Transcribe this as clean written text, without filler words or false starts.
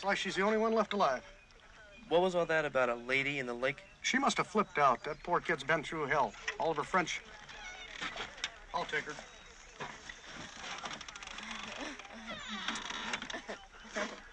Looks like she's the only one left alive. What was all that about a lady in the lake? She must have flipped out. That poor kid's been through hell. Oliver French. I'll take her.